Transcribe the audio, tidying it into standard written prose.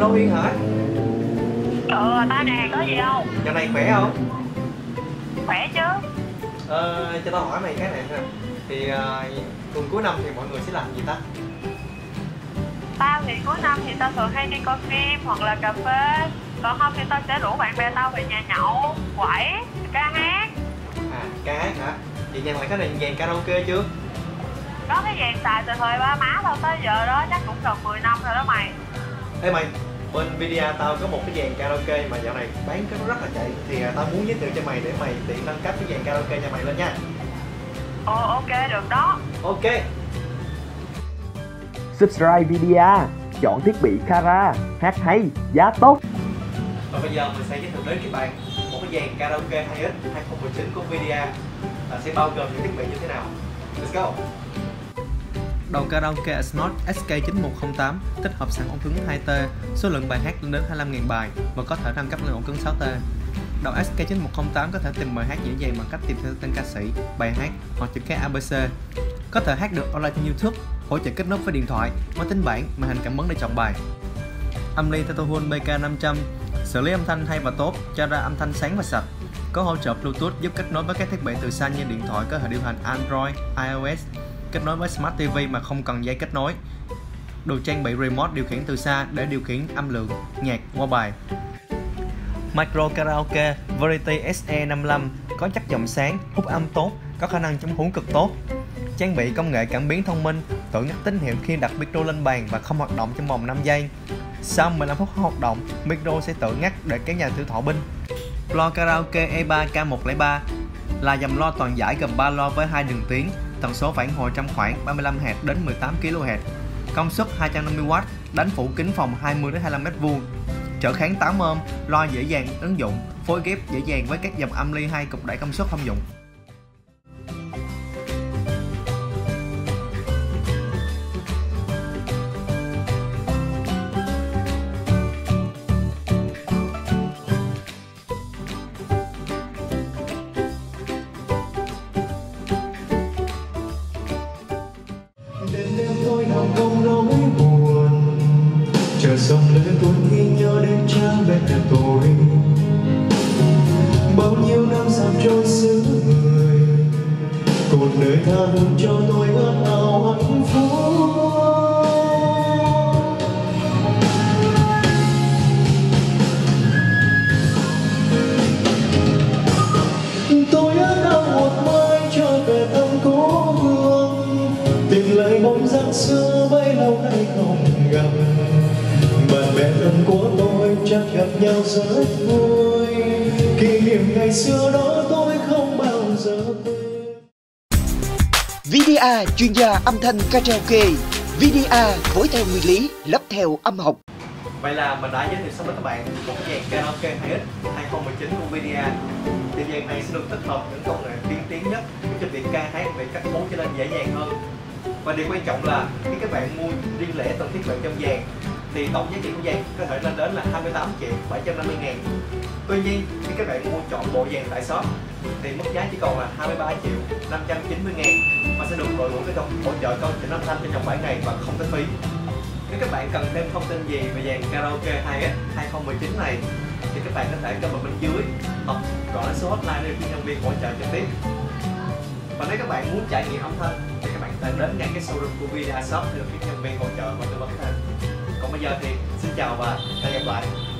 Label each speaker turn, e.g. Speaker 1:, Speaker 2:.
Speaker 1: Lâu Yên hả?
Speaker 2: Ta nè, có gì không?
Speaker 1: Dạo này khỏe không?
Speaker 2: Khỏe chứ.
Speaker 1: Cho tao hỏi mày cái này ha. Thì tuần cuối năm thì mọi người sẽ làm gì ta?
Speaker 2: Tao thì cuối năm thì tao thường hay đi coi phim hoặc là cà phê. Còn không thì tao sẽ rủ bạn bè tao về nhà nhậu, quẩy, ca hát.
Speaker 1: À, ca hát hả? Vậy nhà mày có dàn karaoke chưa?
Speaker 2: Có cái dàn xài từ thời ba má tao tới giờ đó chắc cũng gần 10 năm rồi đó mày.
Speaker 1: Ê mày, bên Vidia tao có một cái dàn karaoke mà dạo này bán cái nó rất là chạy. Thì tao muốn giới thiệu cho mày để mày tiện nâng cấp cái dàn karaoke nhà mày lên nha.
Speaker 2: Ồ ok, được đó.
Speaker 1: Ok.
Speaker 3: Subscribe Vidia, chọn thiết bị Kara, hát hay, giá tốt.
Speaker 1: Và bây giờ mình sẽ giới thiệu đến các bạn một cái dàn karaoke 2X 2019 của Vidia sẽ bao gồm những thiết bị như thế nào. Let's go. Đầu karaoke Smart SK9108 tích hợp sẵn ống cứng 2T, số lượng bài hát lên đến 25.000 bài và có thể nâng cấp lên ống cứng 6T. Đầu SK9108 có thể tìm bài hát dễ dàng bằng cách tìm theo tên ca sĩ, bài hát hoặc chữ cái ABC. Có thể hát được online trên YouTube, hỗ trợ kết nối với điện thoại, máy tính bảng, màn hình cảm ứng để chọn bài. Âm ly Tetohun BK500 xử lý âm thanh hay và tốt, cho ra âm thanh sáng và sạch. Có hỗ trợ Bluetooth giúp kết nối với các thiết bị từ xa như điện thoại có hệ điều hành Android, iOS, kết nối với Smart TV mà không cần dây kết nối. Được trang bị remote điều khiển từ xa để điều khiển âm lượng, nhạc qua bài. Micro Karaoke Verity SE55 có chất giọng sáng, hút âm tốt, có khả năng chống hỗn cực tốt. Trang bị công nghệ cảm biến thông minh, tự ngắt tín hiệu khi đặt micro lên bàn và không hoạt động trong vòng 5 giây. Sau 15 phút hoạt động, micro sẽ tự ngắt để kéo dài tuổi thọ pin. Loa karaoke E3 K103 là dòng loa toàn giải gồm 3 loa với 2 đường tuyến, tần số phản hồi trong khoảng 35Hz đến 18 kHz, công suất 250W, đánh phủ kính phòng 20 đến 25m², trở kháng 8 ohm, loa dễ dàng ứng dụng, phối ghép dễ dàng với các dòng âm ly 2 cục đẩy công suất thông dụng.
Speaker 4: Chờ sông lên tôi khi nhớ đến cha mẹ tôi, bao nhiêu năm dặm trôi xứ người, một nơi tha hương cho tôi ước ao hạnh phúc. Tôi ước ao một mai trở về thăm cố hương, tìm lại bóng dáng xưa bấy lâu nay không gặp. Bạn bè thân của tôi chắc gặp nhau rất vui, kỷ niệm ngày xưa đó tôi không bao giờ quên.
Speaker 5: Vidia chuyên gia âm thanh karaoke. Vidia phối theo nguyên lý, lắp theo âm học.
Speaker 1: Vậy là mình đã giới thiệu xong với các bạn một cái dàn karaoke 2X 2019 của Vidia. Thì dàn này sẽ được tích hợp những công nghệ tiên tiến nhất giúp cho việc ca hát về các món trở nên dễ dàng hơn. Và điều quan trọng là khi các bạn mua riêng lẻ từng thiết bị trong dàn thì tổng giá trị của dàn có thể lên đến là 28.750.000. Tuy nhiên khi các bạn mua chọn bộ dàn tại shop thì mức giá chỉ còn là 23.590.000 và sẽ được đội ngũ cái hỗ trợ công trình âm thanh cho trong 7 ngày và không có phí. Nếu các bạn cần thêm thông tin gì về dàn karaoke 2X 2019 này thì các bạn có thể comment bên dưới hoặc gọi số hotline để được nhân viên hỗ trợ trực tiếp. Và nếu các bạn muốn trải nghiệm âm thanh thì các bạn có thể đến ngay cái showroom của Vidia Shop để được nhân viên hỗ trợ và tư vấn thêm. Còn bây giờ thì xin chào và hẹn gặp lại.